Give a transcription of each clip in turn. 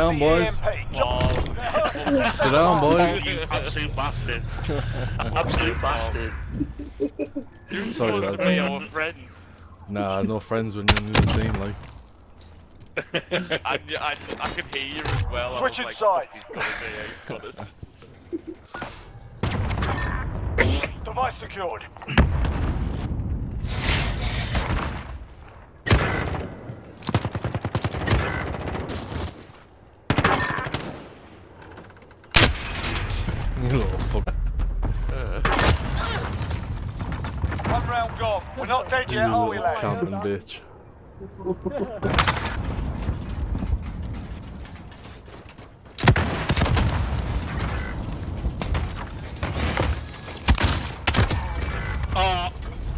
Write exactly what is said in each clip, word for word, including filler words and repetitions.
down, boys. Oh. Sit down, boys. You absolute bastard. Absolute bastard. You're Sorry, supposed to lads. be our friend. Nah, no friends when you're in the team, like. And I, I, I can hear you as well. Switching I was sides. like, he's got it, he's got it. Device secured. You little fuck. One round gone. We're not dead yet, are we, lads? Camping bitch. Oh.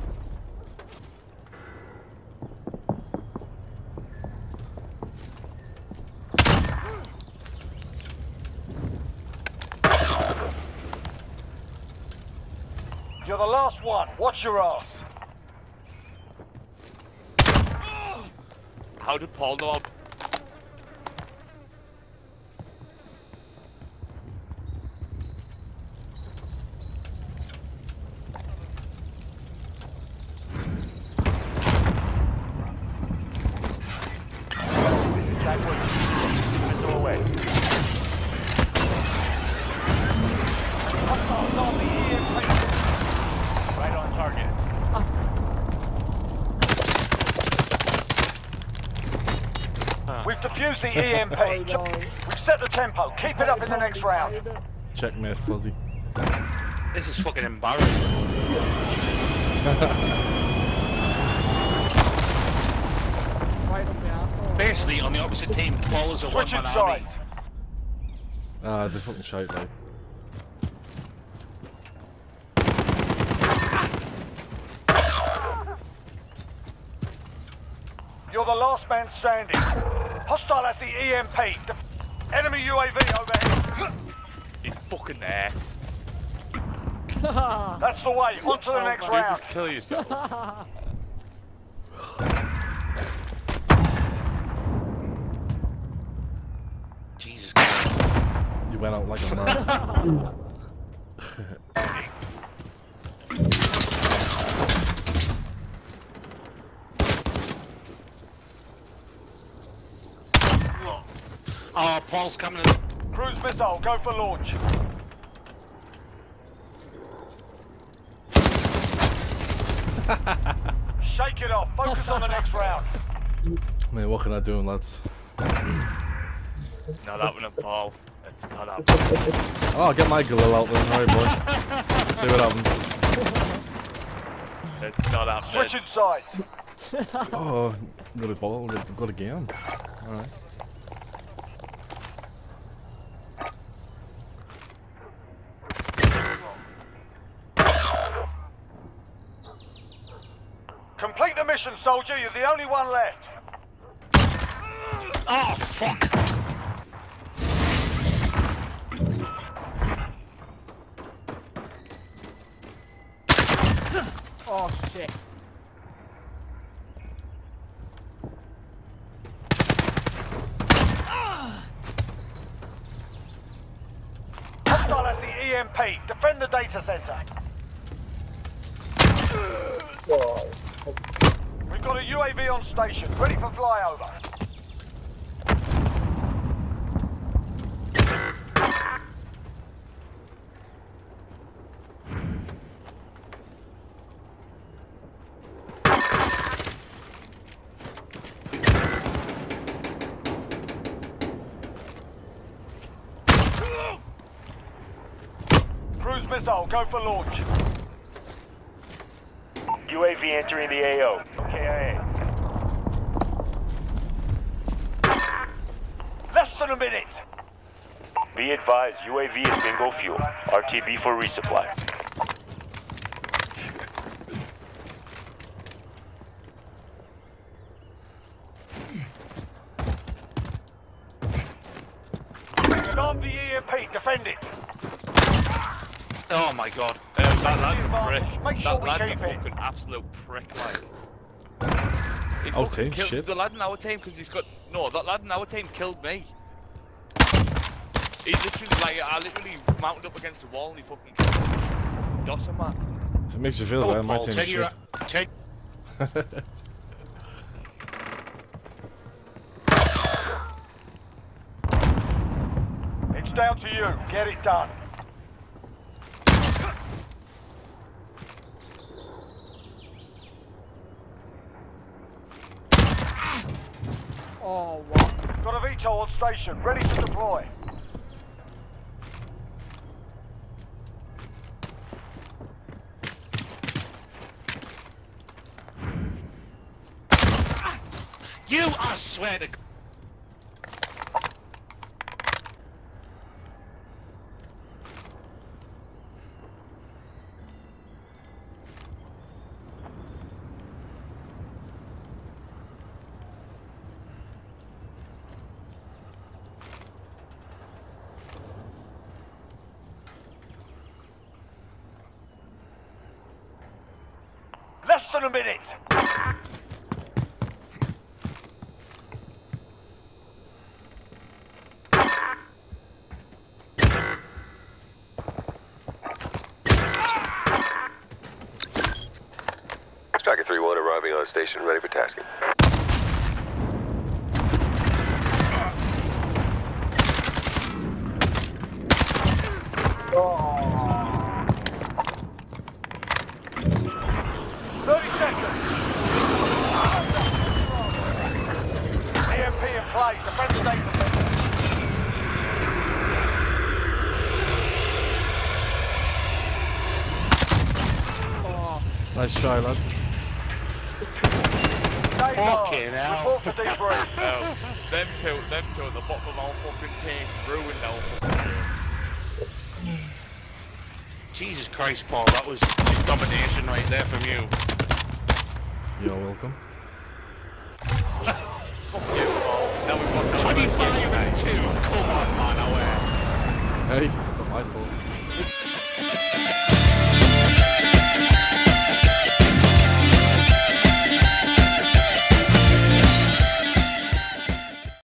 You're the last one. Watch your ass. How did Paul know? Right on target. We've defused the E M P. We've set the tempo. Keep it up in the next round. Checkmate, Fuzzy. This is fucking embarrassing. Basically, on the opposite team, Paul is a Switching one-man army. sides. Ah, they fucking shite, like. You're the last man standing. Hostile has the E M P. Def Enemy U A V overhead. He's fucking there. That's the way. On to the next You round. just kill yourself. Jesus Christ. You went out like a man. Oh, Paul's coming in. Cruise missile. Go for launch. Shake it off. Focus on the next round. Man, what can I do, lads? Not happening, Paul. It's not happening. Oh, I'll get my glue out then, alright, boys. Let's see what happens. It's not happening. Switching sides. Oh, got a ball, got got a game. Alright. Complete the mission, soldier. You're the only one left. Oh, fuck. Oh shit. Hostile has the E M P. Defend the data center. We've got a U A V on station, ready for flyover. Cruise missile, go for launch. U A V entering the A O. K I A. Less than a minute. Be advised, U A V is bingo fuel. R T B for resupply. Arm the E M P, defend it. Oh my god. Uh, that lad's a prick. Make sure That we lad's a keep it. fucking absolute prick, like. He Our fucking team, killed shit. the lad in our team because he's got... No, that lad in our team killed me. He literally, like, I literally mounted up against the wall and he fucking, fucking dossed him, man. If it makes you feel Oh, bad, my Paul, team take is your, shit. take. It's down to you. Get it done. Oh, wow. Got a V TOL on station, ready to deploy. You, I swear to. Less than a minute. Striker three one arriving on station, ready for tasking. thirty seconds. E M P in play. Defend the data center. Nice try, lad. Days off. Fucking hell. Report for debrief. No, them two, them two at the bottom of our fucking team ruined our fucking game. Jesus Christ, Paul, that was just domination right there from you. You're welcome. Fuck you, Paul. Now we've got twenty-five and two. Come on, man, I wear. Hey, it's not my fault.